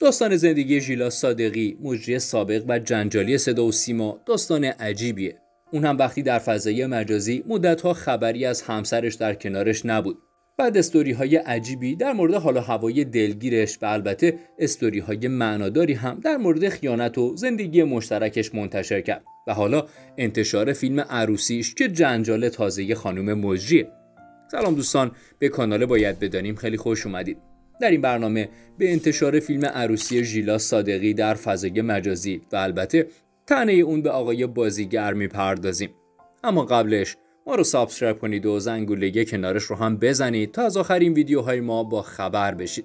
داستان زندگی ژیلا صادقی، مجری سابق و جنجالی صدا و سیما، داستان عجیبیه. اون هم وقتی در فضای مجازی مدت‌ها خبری از همسرش در کنارش نبود. بعد استوری‌های عجیبی در مورد حال و هوای دلگیرش و البته استوری‌های معناداری هم در مورد خیانت و زندگی مشترکش منتشر کرد و حالا انتشار فیلم عروسیش که جنجال تازه خانم مجریه. سلام دوستان، به کانال باید بدانیم خیلی خوش اومدید. در این برنامه به انتشار فیلم عروسی ژیلا صادقی در فضای مجازی و البته طعنه اون به آقای بازیگر میپردازیم. اما قبلش ما رو سابسکرایب کنید و زنگوله کنارش رو هم بزنید تا از آخرین ویدیوهای ما با خبر بشید.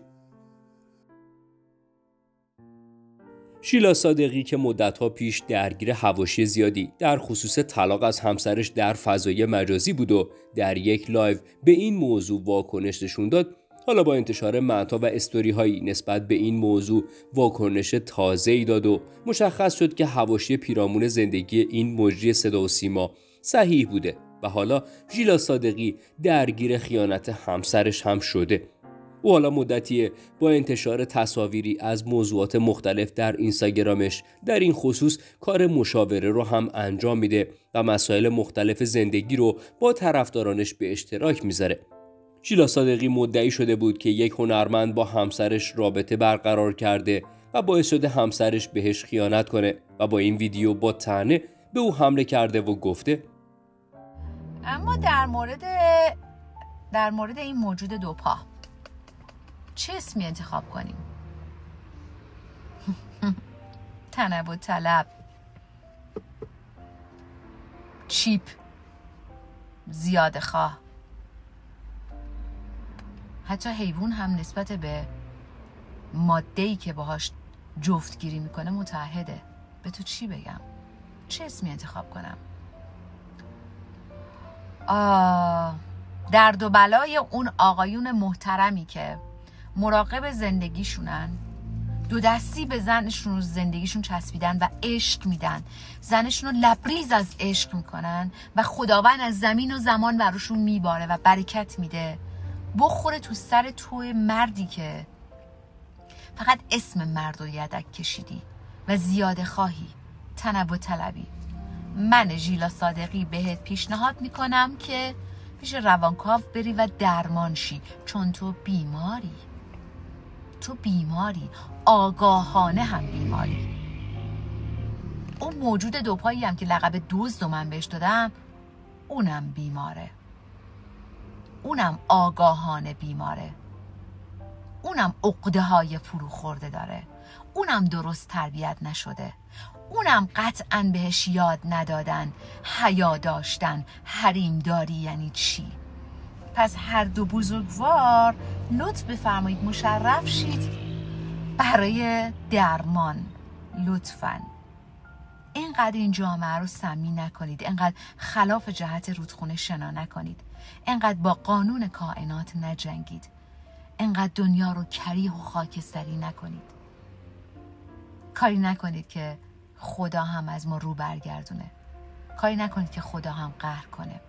ژیلا صادقی که مدت‌ها پیش درگیر حواشی زیادی در خصوص طلاق از همسرش در فضای مجازی بود و در یک لایو به این موضوع واکنش نشون داد، حالا با انتشار مقطع و استوری‌هایی نسبت به این موضوع واکنش تازه‌ای داد و مشخص شد که حواشی پیرامون زندگی این مجری صدا و سیما صحیح بوده و حالا ژیلا صادقی درگیر خیانت همسرش هم شده. او حالا مدتیه با انتشار تصاویری از موضوعات مختلف در اینستاگرامش در این خصوص کار مشاوره رو هم انجام میده و مسائل مختلف زندگی رو با طرفدارانش به اشتراک میذاره. ژیلا صادقی مدعی شده بود که یک هنرمند با همسرش رابطه برقرار کرده و باعث شده همسرش بهش خیانت کنه و با این ویدیو با طعنه به او حمله کرده و گفته اما در مورد این موجود دوپا چه اسمی انتخاب کنیم؟ تنب و طلب، چیپ، زیاده خواه. حتی حیوان هم نسبت به ماده‌ای که باهاش جفتگیری میکنه متعهده. به تو چی بگم؟ چه اسمی انتخاب کنم؟ درد و بلای اون آقایون محترمی که مراقب زندگیشونن، دو دستی به زنشون زندگیشون چسبیدن و عشق میدن، زنشون رو لبریز از عشق میکنن و خداوند از زمین و زمان براشون میباره و برکت میده، بخوره تو سر توی مردی که فقط اسم مرد و یدک کشیدی و زیاده خواهی، تنب و طلبی. من ژیلا صادقی بهت پیشنهاد میکنم که پیش روانکاو بری و درمان شی، چون تو بیماری، آگاهانه هم بیماری. اون موجود دوپایی هم که لقب دزد رو من بهش دادم، اونم بیماره، اونم آگاهانه بیماره، اونم عقده های فرو خورده داره، اونم درست تربیت نشده، اونم قطعاً بهش یاد ندادن حیا داشتن، حریم داری یعنی چی. پس هر دو بزرگوار لطف بفرمایید مشرف شید برای درمان. لطفاً اینقدر این جامعه رو سمی نکنید، اینقدر خلاف جهت رودخونه شنا نکنید، اینقدر با قانون کائنات نجنگید، اینقدر دنیا رو کریه و خاکستری نکنید. کاری نکنید که خدا هم از ما رو برگردونه، کاری نکنید که خدا هم قهر کنه.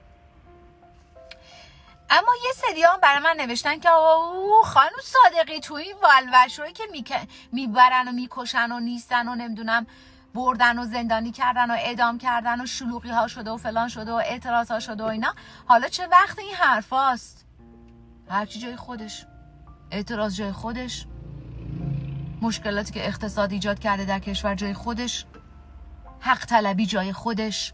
اما یه سری هم برای من نوشتن که خانم صادقی تو این والوشویی که میبرن و میکشن و نیستن و نمیدونم بردن و زندانی کردن و اعدام کردن و شلوغی ها شده و فلان شده و اعتراض ها شده و اینا، حالا چه وقت این حرف هاست؟ هرچی جای خودش، اعتراض جای خودش، مشکلاتی که اقتصاد ایجاد کرده در کشور جای خودش، حق طلبی جای خودش،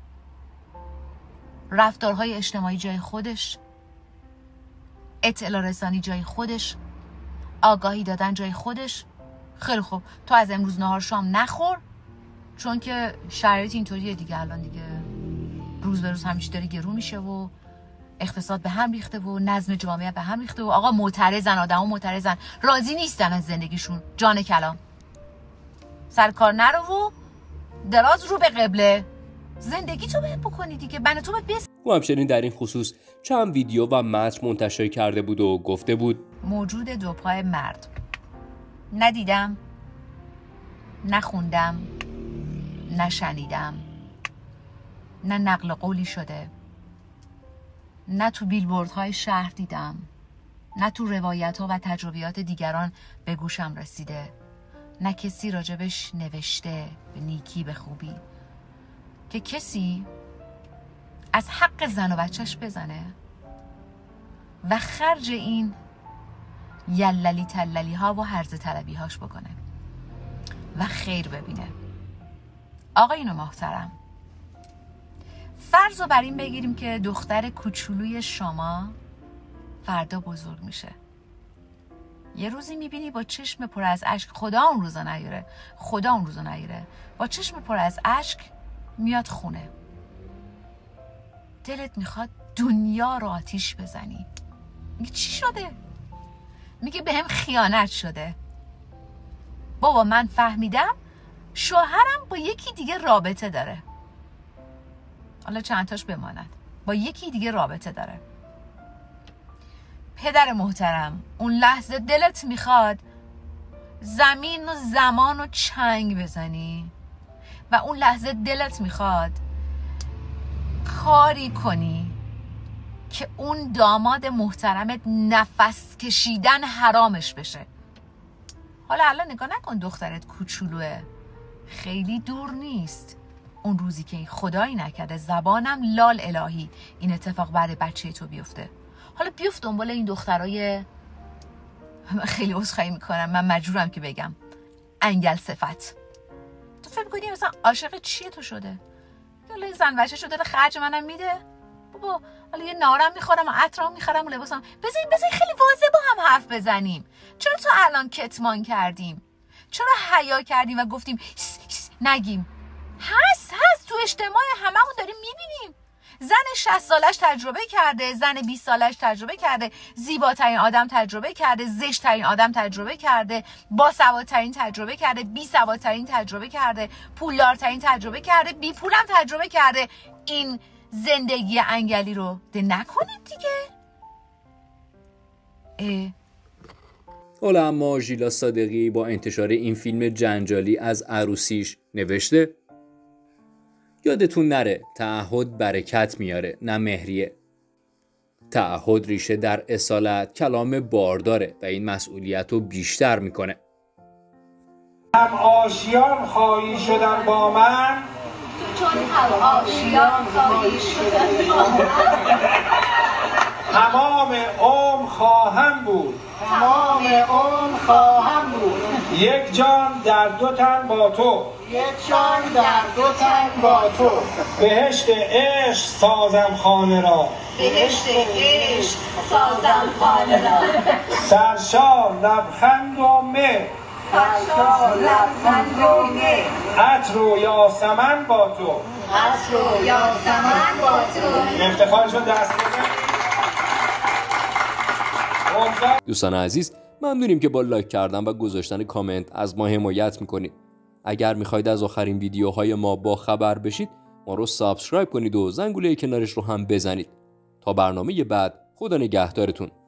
رفتارهای اجتماعی جای خودش، اطلاع رسانی جای خودش، آگاهی دادن جای خودش. خیلی خوب، تو از امروز نهار شام نخور، چون که شرایط اینطوریه دیگه، الان دیگه روز به روز همیشه داره گرون میشه و اقتصاد به هم ریخته و نظم جامعه به هم ریخته و آقا معترضن، آدما معترضن، راضی نیستن از زندگیشون. جان کلام، سر کار نرو و دراز رو به قبله، زندگی تو باید بکنی دیگه، بنا تو باید او همچنین در این خصوص چند ویدیو و متن منتشر کرده بود و گفته بود موجود دوپای مرد ندیدم، نخوندم، نشنیدم، نه نقل قولی شده، نه تو بیلبوردهای شهر دیدم، نه تو روایت ها و تجربیات دیگران به گوشم رسیده. نه کسی راجبش نوشته به نیکی به خوبی که کسی از حق زن و بچهش بزنه و خرج این یللی تللی ها و هرزه طلبی هاش بکنه و خیر ببینه. آقایون محترم، فرض رو بر این بگیریم که دختر کوچولوی شما فردا بزرگ میشه. یه روزی میبینی با چشم پر از اشک، خدا اون روزا نیاره، با چشم پر از اشک میاد خونه. دلت میخواد دنیا رو آتیش بزنی. میگه چی شده؟ میگه بهم خیانت شده. بابا من فهمیدم شوهرم با یکی دیگه رابطه داره. حالا چند تاش بماند. با یکی دیگه رابطه داره. پدر محترم، اون لحظه دلت میخواد زمین و زمان و چنگ بزنی و اون لحظه دلت میخواد کاری کنی که اون داماد محترمت نفس کشیدن حرامش بشه. حالا الان نگاه نکن دخترت کوچولوه، خیلی دور نیست اون روزی که خدایی نکرده زبانم لال الهی این اتفاق برای بچه تو بیفته. حالا بیفت دنبال این دخترای، خیلی عذرخواهی میکنم من مجبورم که بگم، انگل صفت. تو فکر می‌کنی مثلا عاشق چیه تو شده؟ حالا این زن بچه شده خرج منم میده؟ بابا حالا یه نارم میخورم و عطرام میخرم و لباسم. بذاریم خیلی واضح با هم حرف بزنیم. چرا تو الان کتمان کردیم؟ چرا حیا کردیم و گفتیم نگیم؟ هست تو اجتماع هممون داریم میبینیم. زن 60 سالش تجربه کرده، زن 20 سالش تجربه کرده، زیباترین آدم تجربه کرده، زشتترین آدم تجربه کرده، باسوادترین تجربه کرده، بی سوادترین تجربه کرده، پولدارترین تجربه کرده، بی پولم تجربه کرده. این زندگی انگلی رو نکنید دیگه. حالا اما ژیلا صادقی با انتشار این فیلم جنجالی از عروسیش نوشته: یادتون نره تعهد برکت میاره نه مهریه. تعهد ریشه در اصالت، کلام بارداره و این مسئولیت رو بیشتر میکنه. هم آشیان خواهی شدن با من، چون هم آشیان خواهی شدن با من، تمام عمر خواهم بود، تمام عمر خواهم بود، یک جان در دو تن با تو، یک جان در دو تن با تو، بهشت عشق سازم خانه را، بهشت عشق سازم خانه را، سرشار لبخند و مه، سرشار لبخند و مه، عطر و یاسمن با تو، عطر و یاسمن با تو. افتخارشون دست بزن. دوستان عزیز، ممنونیم که با لایک کردن و گذاشتن کامنت از ما حمایت میکنید. اگر میخواید از آخرین ویدیوهای ما با خبر بشید، ما رو سابسکرایب کنید و زنگوله کنارش رو هم بزنید. تا برنامه بعد، خدا نگهدارتون.